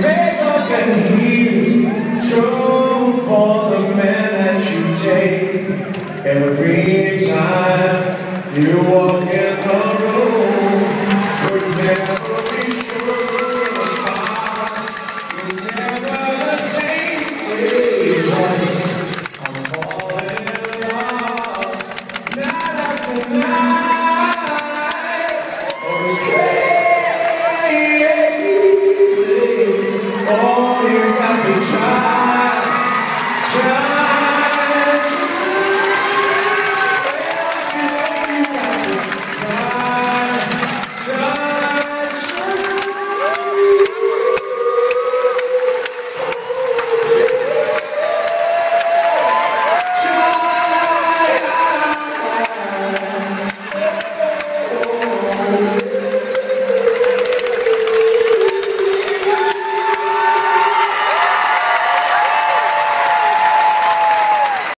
Makeup and heels, trouble for the man that you take. Every time you walk